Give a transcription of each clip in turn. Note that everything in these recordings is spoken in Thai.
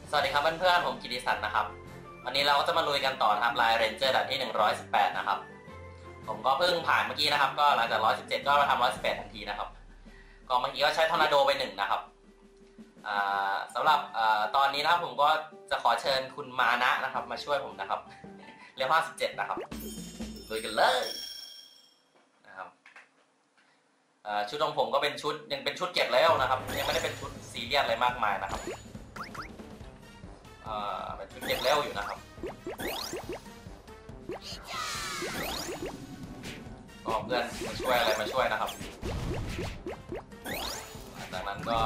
สวัสดีครับเพื่อนๆผมกิติศักดิ์นะครับวันนี้เราก็จะมาลุยกันต่อนะครับลายเรนเจอร์ด่านที่118นะครับผมก็เพิ่งผ่านเมื่อกี้นะครับก็หลังจาก117ก็มาทำ118ทันทีนะครับก็เมื่อกี้ก็ใช้ทอร์นาโดไป1นะครับสำหรับตอนนี้นะครับผมก็จะขอเชิญคุณมานะนะครับมาช่วยผมนะครับเลเวล57นะครับลุยกันเลยนะครับชุดของผมก็เป็นชุดยังเป็นชุดเก็บเลเวลนะครับยังไม่ได้เป็นชุดซีเรียสอะไรมากมายนะครับเป็นชุดเก็บเลเวลอยู่นะครับก็เพื่อนมาช่วยอะไรมาช่วยนะครับจากนั้นก็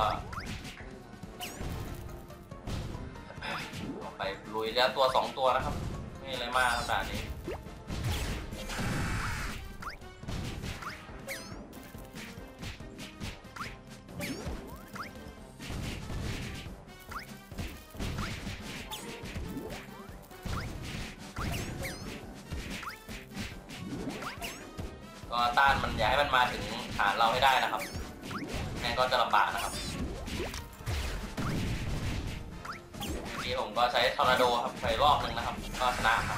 ออกไปลุยแล้วตัว2ตัวนะครับไม่อะไรมากขนาดนี้ก็ต้านมันอย่าให้มันมาถึงฐานเราให้ได้นะครับแม่งก็จะลำบากนะครับทีผมก็ใช้ทอร์นาโดครับไปรอบนึงนะครับก็ชนะครับ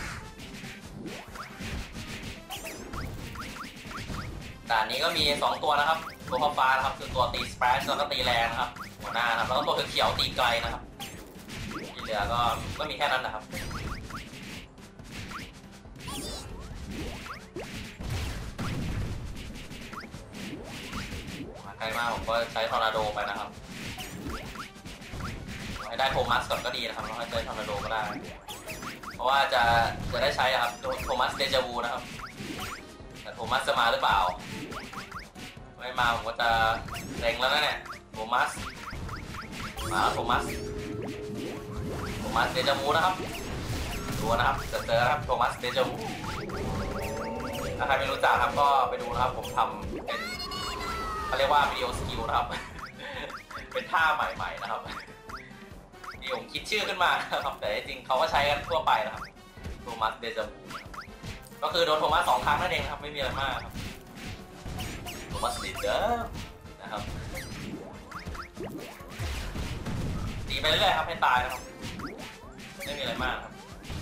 ด่านนี้ก็มี2ตัวนะครับตัวฟ้านะครับคือตัวตีสเปรชแล้วก็ตีแรงนะครับหัวหน้านะครับแล้วก็ตัวเขียวตีไกลนะครับที่เหลือก็มีแค่นั้นนะครับใกล้มากผมก็ใช้ทอร์นาโดไปนะครับให้ได้โทมัสก่อนก็ดีนะครับแล้วค่อยใช้ทอร์นาโดก็ได้เพราะว่าจะได้ใช้ครับโทมัสเดจาวูนะครับแต่โทมัสจะมาหรือเปล่าไม่มาผมก็จะเล็งแล้วนะเนี่ยโทมัสมาแล้วโทมัสเดจาวูนะครับดูนะครับเจอครับโทมัสเดจาวูถ้าใครไม่รู้จักครับก็ไปดูนะครับผมทำเป็นเขาเรียกว่าวิดีโอสกิลนะครับ เป็นท่าใหม่ๆนะครับที่ผมคิดชื่อขึ้นมาครับแต่จริงเขาก็ใช้กันทั่วไปนะครับโทมัสเดจาวูก็คือโดนโทมัส2 ครั้งนั่นเองครับไม่มีอะไรมากครับโทมัสเดจานะครับตีไปเรื่อยๆครับให้ตายนะครับไม่มีอะไรมากครับ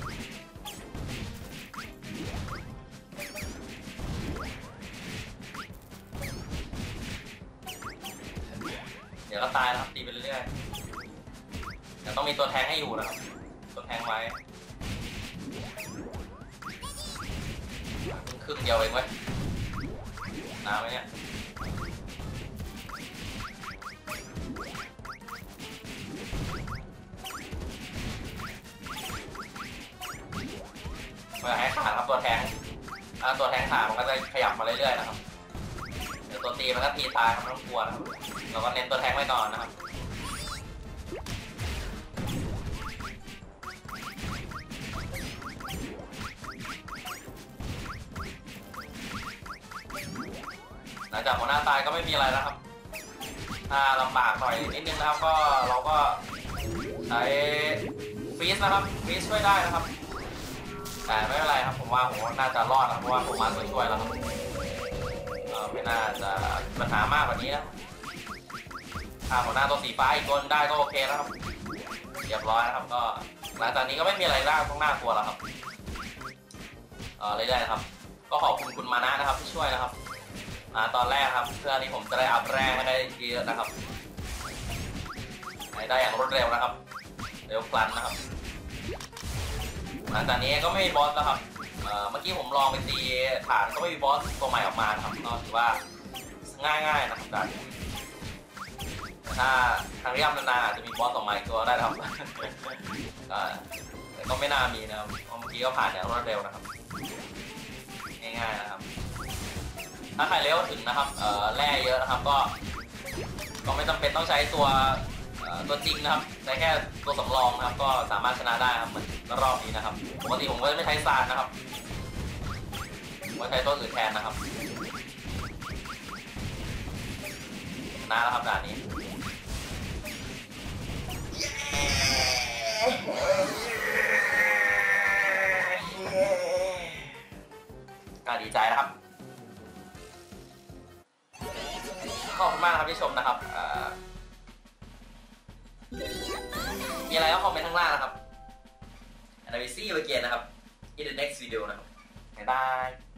เดี๋ยวก็ตายนะครับตีไปเรื่อยๆแต่ต้องมีตัวแทงให้อยู่นะครับตัวแทงไว้ครึ่งเดียวเองเว้ยน้ำไหมเนี่ยเมื่อให้ขาดครับตัวแทงขามันก็จะขยับมาเรื่อยๆนะครับเดี๋ยวตัวตีมันก็ตีตายครับไม่ต้องกลัวนะครับเราก็เน้นตัวแทงไว้ก่อนนะครับหลังจากหัวหน้าตายก็ไม่มีอะไรแล้วครับถ้าลำบากหน่อยนิดนึงนะครับก็เราก็ใช้ฟีสนะครับฟีสช่วยได้นะครับแต่ไม่เป็นไรครับผมว่าน่าจะรอดนะเพราะว่าผมมาช่วยแล้วครับไม่น่าจะปัญหามากกว่านี้นะถ้าหัวหน้าตัวสีฟ้าอีกคนได้ก็โอเคแล้วครับเรียบร้อยนะครับก็หลังจากนี้ก็ไม่มีอะไรต้องน่ากลัวแล้วครับเรื่อยๆนะครับก็ขอบคุณคุณมานะนะครับที่ช่วยนะครับตอนแรกครับเพื่อที่ผมจะได้อัพแรงให้ได้เยอะนะครับให้ได้อย่างรวดเร็วนะครับเร็วพลันนะครับหลังจากนี้ก็ไม่มีบอสแล้วครับเมื่อกี้ผมลองไปตีฐานก็ไม่มีบอสตัวใหม่ออกมานะครับก็ถือว่าง่ายๆนะครับการถ้าทางเรียบนานๆจะมีบอสตัวใหม่ตัวได้ครับแต่ก็ไม่น่ามีนะครับเมื่อกี้ก็ผ่านอย่างรวดเร็วนะครับง่ายๆนะครับถ้าใครเร็วถึงนะครับแร่เยอะนะครับก็ไม่จำเป็นต้องใช้ตัวจริงนะครับใช้แค่ตัวสำรองนะครับก็สามารถชนะได้ครับเหมือนรอบนี้นะครับปกติผมก็จะไม่ใช้ซานนะครับผมก็ใช้ตัวอื่นแทนนะครับชนะแล้วครับด่านนี้ก็ดีใจนะครับขอบคุณมากครับที่ชมนะครับ มีอะไรอะไรก็คอมเมนต์ข้างล่างนะครับ and I will see you again นะครับ in the next video นะครับบ๊ายบาย